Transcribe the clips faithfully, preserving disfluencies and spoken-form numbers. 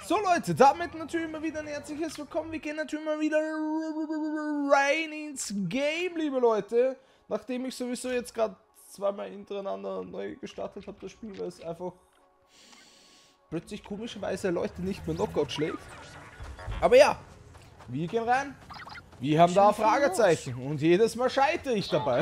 So Leute, damit natürlich mal wieder ein herzliches Willkommen. Wir gehen natürlich mal wieder rein ins Game, liebe Leute. Nachdem ich sowieso jetzt gerade zweimal hintereinander neu gestartet habe, das Spiel, weil es einfach plötzlich komischerweise Leute nicht mehr Knockout schlägt. Aber ja, wir gehen rein. Wir haben da Fragezeichen und jedes Mal scheitere ich dabei.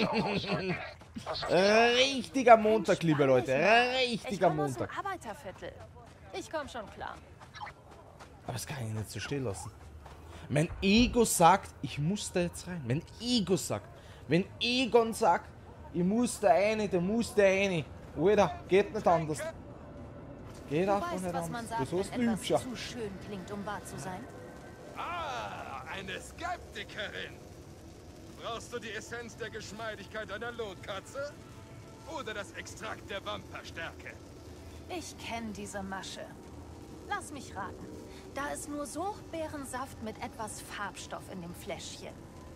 Richtiger Montag, liebe Leute, richtiger Montag. Ich komme aus dem Arbeiterviertel. Ich komme schon klar. Aber das kann ich nicht so stehen lassen. Mein Ego sagt, ich muss da jetzt rein. Mein Ego sagt, wenn Egon sagt, ich muss da rein, dann muss da rein. Alter, geht nicht anders. Geht Du einfach weißt, nicht was man anders. sagt, Du hast wenn ein etwas Hübscher. zu schön klingt, um wahr zu sein. Ah, eine Skeptikerin. Brauchst du die Essenz der Geschmeidigkeit einer Lotkatze? Oder das Extrakt der Wamperstärke? Ich kenne diese Masche. Lass mich raten. Da ist nur Suchtbeerensaft mit etwas Farbstoff in dem Fläschchen.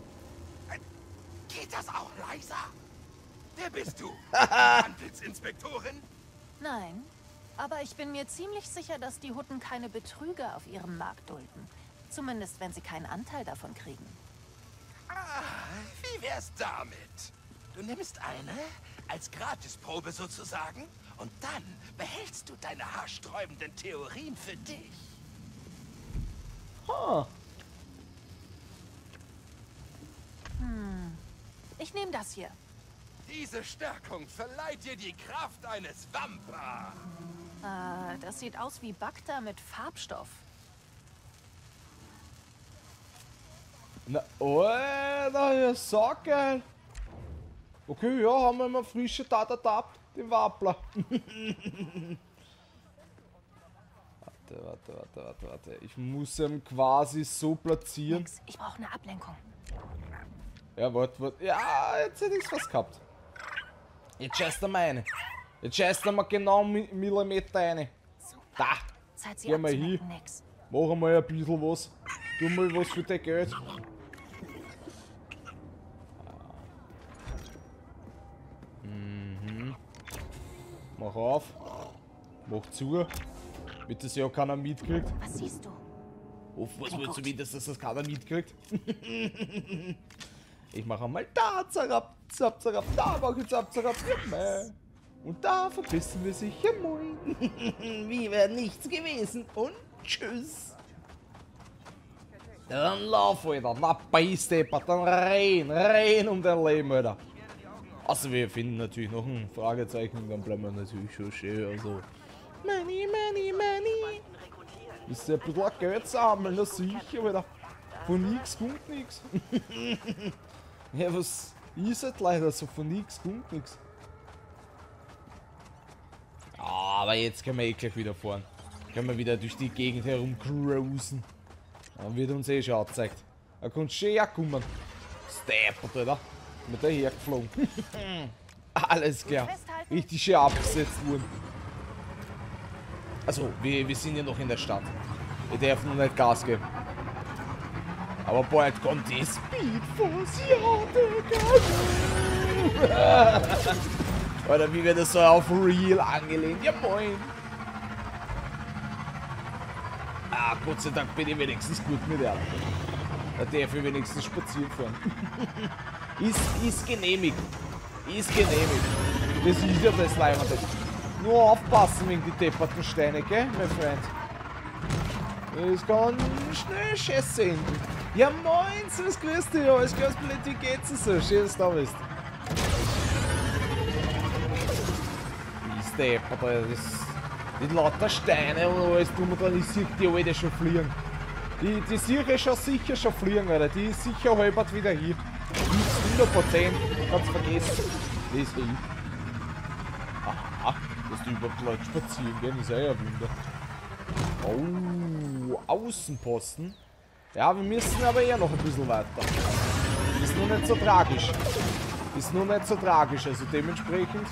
Geht das auch leiser? Wer bist du? Antlitzinspektorin? Nein, aber ich bin mir ziemlich sicher, dass die Hutten keine Betrüger auf ihrem Markt dulden. Zumindest, wenn sie keinen Anteil davon kriegen. Ah, wie wär's damit? Du nimmst eine als Gratisprobe sozusagen und dann behältst du deine haarsträubenden Theorien für dich. Ha. Hm, ich nehme das hier. Diese Stärkung verleiht dir die Kraft eines Wampa. Äh, das sieht aus wie Bacta mit Farbstoff. Na, Alter, ja, saugeil. Okay, ja, haben wir mal frische Tatatap, den Wappler. Warte, warte, warte, warte, warte. Ich muss ihn quasi so platzieren. Nix, ich brauche eine Ablenkung. Ja, warte, warte. Ja, jetzt hätte ich was gehabt. Jetzt scheißt er mal eine. Jetzt scheißt er mal genau Mi Millimeter eine. Super. Da. Zeit sie Geh mal abzulenken, hin. Nix. Mach mal ein bisschen was. Tu mal was für dein Geld. Mhm. Mach auf. Mach zu. Damit das ja keiner mitkriegt. Was siehst du? Auf was willst du wissen, dass das keiner mitkriegt? Ich mache einmal da, zarab, zap, zarab, da mach ich zap, zarab, ja, und da verpissen wir sich, ja moin. Wie wäre nichts gewesen und tschüss. Dann lauf, Alter, na beisteppert, dann rein, rein um dein Leben, Alter. Also wir finden natürlich noch ein Fragezeichen, dann bleiben wir natürlich schon schön, also. Money, money, money. Ist ja ein bisschen Geld sammeln, das sicher, Alter. Von nix kommt nix. Ja, was ist halt leider so, von nix kommt nix. Aber jetzt können wir eh gleich wieder fahren. Können wir wieder durch die Gegend herum cruisen. Dann wird uns eh schon angezeigt. Er kann schon herkommen. Steppert, Alter. Mit daher geflogen. Alles klar. Richtig schön abgesetzt worden. Also, wir, wir sind ja noch in der Stadt. Wir dürfen noch nicht Gas geben. Aber bald kommt die Speedforce, ja, Digga. Oder wie wird das so auf Real angelehnt? Ja, moin. Ah, Gott sei Dank bin ich wenigstens gut mit der. Da darf ich wenigstens spazieren fahren. ist, ist genehmigt. Ist genehmigt. Das ist ja das Leimende. Nur aufpassen wegen die depperten Steine, gell, mein Freund? Das kann schnell scheiße enden. Ja moin, servus, grüß dich, alles klar, wie geht's denn so? Schön, dass du da bist. Ist der Eppert, Alter, das mit lauter Steine und alles drum und dran, ich sehe die alte schon fliegen. Die, die sehe ich schon sicher schon fliegen, Alter, die ist sicher halbert wieder hier. hundert Prozent, kannst vergessen. Das ist ich. Aha, dass die überhaupt Leute spazieren gehen, ist ja ein Wunder. Oh, Außenposten. Ja, wir müssen aber eher noch ein bisschen weiter. Ist nur nicht so tragisch. Ist nur nicht so tragisch, also dementsprechend.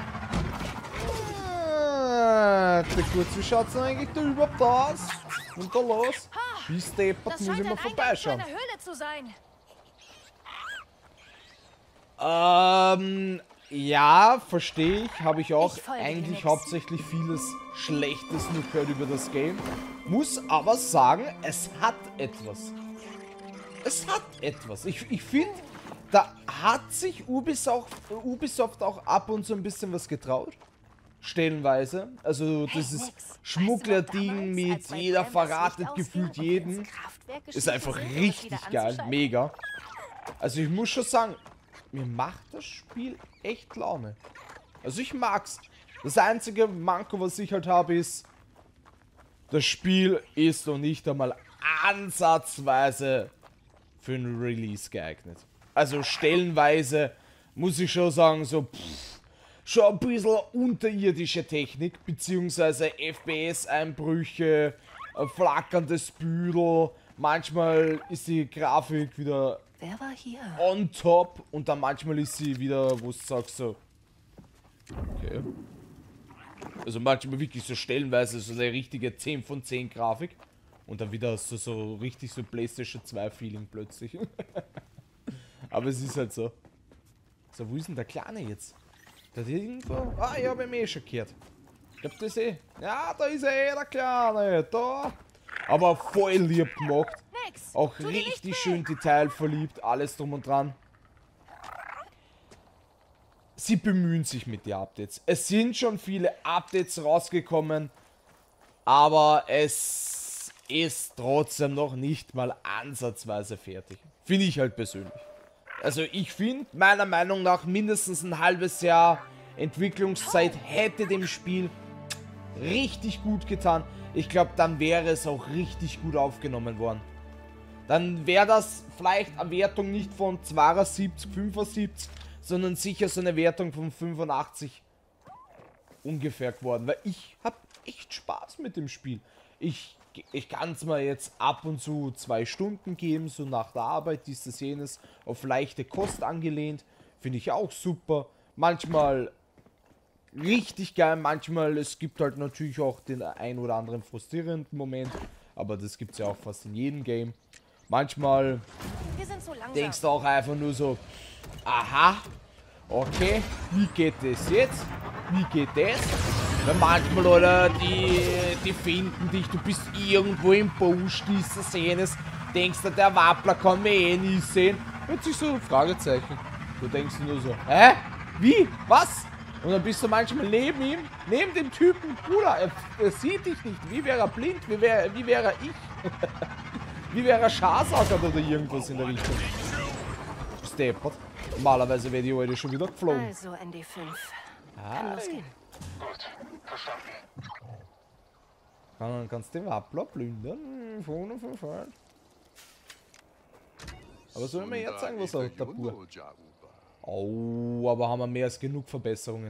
Ah, gut, wie schaut es denn eigentlich da überhaupt aus? Und da los? Bis deppert muss ich mal vorbeischauen. Höhle zu sein. Ähm, Ja, verstehe ich. Habe ich auch Ich folge dir eigentlich nix. hauptsächlich vieles Schlechtes nur gehört über das Game. Muss aber sagen, es hat etwas. Es hat etwas. Ich, ich finde, da hat sich Ubisoft, Ubisoft auch ab und zu ein bisschen was getraut. Stellenweise. Also Hey, dieses nix. Schmuggler-Ding Weißt du noch mit damals, als jeder bei Bram das verratet Licht gefühlt ausging und wir ins jeden. Kraftwerk Ist gestiegen einfach sind, um es richtig wieder geil. anzuschalten? Mega. Also ich muss schon sagen, mir macht das Spiel echt Laune. Also ich mag's. Das einzige Manko, was ich halt habe, ist, das Spiel ist noch nicht einmal ansatzweise für einen Release geeignet. Also stellenweise muss ich schon sagen, so pff, schon ein bisschen unterirdische Technik, beziehungsweise F P S-Einbrüche, ein flackerndes Büdel, manchmal ist die Grafik wieder Wer war hier? on top und dann manchmal ist sie wieder, wo du sagst so, okay. Also manchmal wirklich so stellenweise so eine richtige zehn von zehn Grafik und dann wieder hast du so richtig so PlayStation zwei Feeling plötzlich. Aber es ist halt so. So, wo ist denn der Kleine jetzt? Da hat irgendwo... Ah, ich hab ihn eh schon gehört. Ich glaub, das eh... Ja, da ist er eh, der Kleine. Da. Aber voll lieb gemacht. Nix. Auch Tu dir nicht richtig weh. schön detailverliebt, alles drum und dran. Sie bemühen sich mit den Updates. Es sind schon viele Updates rausgekommen, aber es ist trotzdem noch nicht mal ansatzweise fertig. Finde ich halt persönlich. Also ich finde, meiner Meinung nach, mindestens ein halbes Jahr Entwicklungszeit hätte dem Spiel richtig gut getan. Ich glaube, dann wäre es auch richtig gut aufgenommen worden. Dann wäre das vielleicht eine Wertung nicht von zweiundsiebzig, fünfundsiebzig, sondern sicher so eine Wertung von fünfundachtzig ungefähr geworden. Weil ich habe echt Spaß mit dem Spiel. Ich, ich kann es mir jetzt ab und zu zwei Stunden geben, so nach der Arbeit, dieses jenes, auf leichte Kost angelehnt. Finde ich auch super. Manchmal richtig geil, manchmal, es gibt halt natürlich auch den ein oder anderen frustrierenden Moment. Aber das gibt es ja auch fast in jedem Game. Manchmal Wir sind so langsam. denkst du auch einfach nur so, aha, okay, wie geht das jetzt? Wie geht das? Weil manchmal, oder, die, die finden dich, du bist irgendwo im Busch, dieses, jenes, denkst du, der Wappler kann mich eh nie sehen. Hört sich so ein Fragezeichen. Du denkst nur so, hä? Wie? Was? Und dann bist du manchmal neben ihm, neben dem Typen, Bruder, er, er sieht dich nicht. Wie wäre er blind? Wie wäre wie wäre ich? Wie wäre er scharsackert oder irgendwas in der Richtung? Steppert. Normalerweise wäre die heute schon wieder geflogen. Also, N D fünf. Ah, Kann losgehen. Gut, verstanden. dann kannst du den Wappler plündern. Vorne von vorne. Aber soll ich mir jetzt sagen, was er hat, der Bur? Oh, aber haben wir mehr als genug Verbesserungen.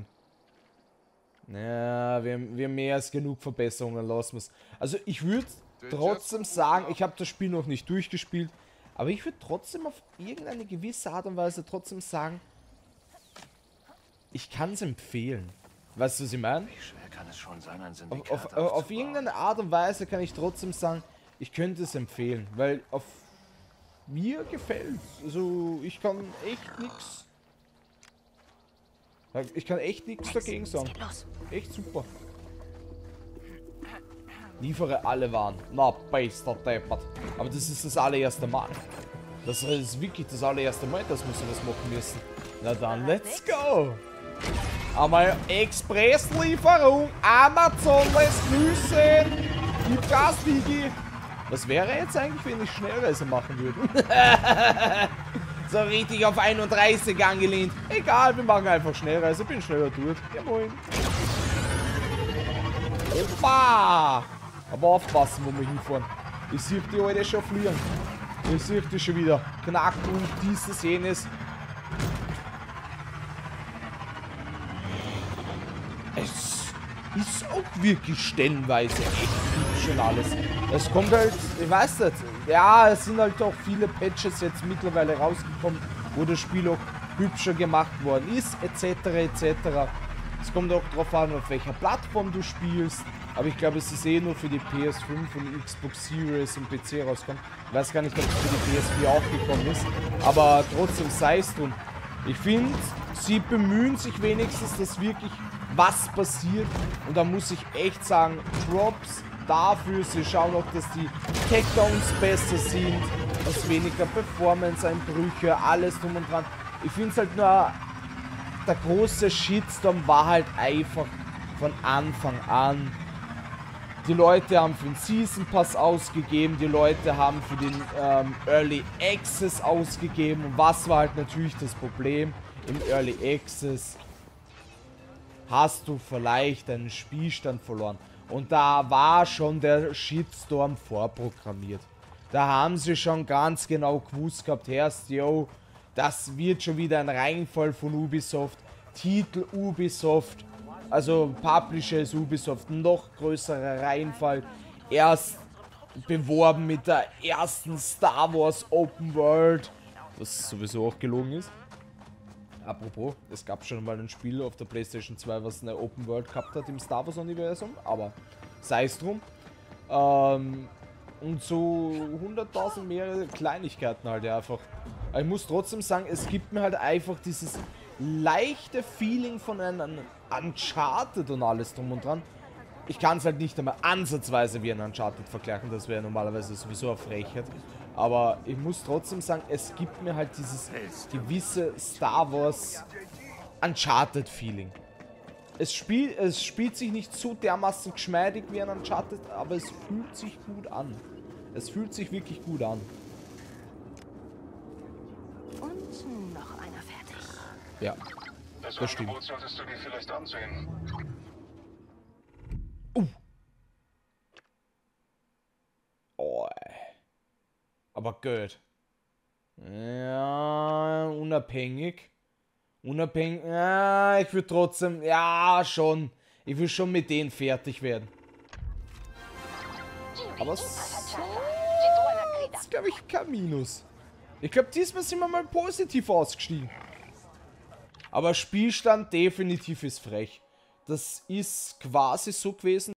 Ja, wir, haben- wir haben mehr als genug Verbesserungen, lassen wir es. Also ich würde trotzdem sagen, ich habe das Spiel noch nicht durchgespielt, aber ich würde trotzdem auf irgendeine gewisse Art und Weise trotzdem sagen, ich kann es empfehlen. Weißt du, was ich meine? Wie schwer kann es schon sein, ein Auf, Syndikat auf, auf aufzubauen? irgendeine Art und Weise kann ich trotzdem sagen, ich könnte es empfehlen, weil auf mir gefällt. Also ich kann echt nichts. Ich kann echt nichts dagegen sagen. Geht los. Echt super. Liefere alle Waren. Na, bester Deppert. Aber das ist das allererste Mal. Das ist wirklich das allererste Mal, dass wir sowas machen müssen. Na dann, let's go! Einmal Expresslieferung. Amazon lässt grüßen. Gib Gas, Digi. Was wäre jetzt eigentlich, wenn ich Schnellreise machen würde? So richtig auf einunddreißig angelehnt. Egal, wir machen einfach Schnellreise. Bin schneller durch. Ja, moin. Opa! Aber aufpassen, wo wir hinfahren. Ich sehe die heute schon fliegen. Ich sehe die schon wieder. Knacken und dieses, jenes. Es ist auch wirklich stellenweise echt hübsch und alles. Es kommt halt, ich weiß nicht, ja, es sind halt auch viele Patches jetzt mittlerweile rausgekommen, wo das Spiel auch hübscher gemacht worden ist, et cetera et cetera. Es kommt auch darauf an, auf welcher Plattform du spielst, aber ich glaube, es ist eh nur für die P S fünf und Xbox Series und P C rauskommt. Ich weiß gar nicht, ob es für die P S vier auch gekommen ist, aber trotzdem sei es drum. Ich finde, sie bemühen sich wenigstens, dass wirklich was passiert. Und da muss ich echt sagen, Props dafür. Sie schauen auch, dass die Takedowns besser sind, dass weniger Performance-Einbrüche, alles drum und dran. Ich finde es halt nur, der große Shitstorm war halt einfach von Anfang an. Die Leute haben für den Season Pass ausgegeben, die Leute haben für den ähm, Early Access ausgegeben. Und was war halt natürlich das Problem? Im Early Access hast du vielleicht einen Spielstand verloren. Und da war schon der Shitstorm vorprogrammiert. Da haben sie schon ganz genau gewusst gehabt, Herst, yo, das wird schon wieder ein Reinfall von Ubisoft. Titel Ubisoft. Also Publisher ist Ubisoft, noch größerer Reinfall. Erst beworben mit der ersten Star Wars Open World, was sowieso auch gelungen ist. Apropos, es gab schon mal ein Spiel auf der PlayStation zwei, was eine Open World gehabt hat im Star Wars Universum, aber sei es drum. Ähm, und so hunderttausend mehrere Kleinigkeiten halt einfach. Aber ich muss trotzdem sagen, es gibt mir halt einfach dieses leichte Feeling von einem Uncharted und alles drum und dran. Ich kann es halt nicht einmal ansatzweise wie ein Uncharted vergleichen, das wäre normalerweise sowieso eine Frechheit. Aber ich muss trotzdem sagen, es gibt mir halt dieses gewisse Star Wars Uncharted Feeling. Es, spiel, es spielt sich nicht so dermaßen geschmeidig wie ein Uncharted, aber es fühlt sich gut an. Es fühlt sich wirklich gut an. Und noch einer fertig. Ja, Das das stimmt. Angebot solltest du dir vielleicht ansehen. Uh. Oh. Aber gut. Ja, unabhängig. Unabhängig. Ja, ich würde trotzdem. Ja, schon. Ich will schon mit denen fertig werden. Aber es ist, glaube ich, kein Minus. Ich glaube, diesmal sind wir mal positiv ausgestiegen. Aber Spielstand definitiv ist frech. Das ist quasi so gewesen.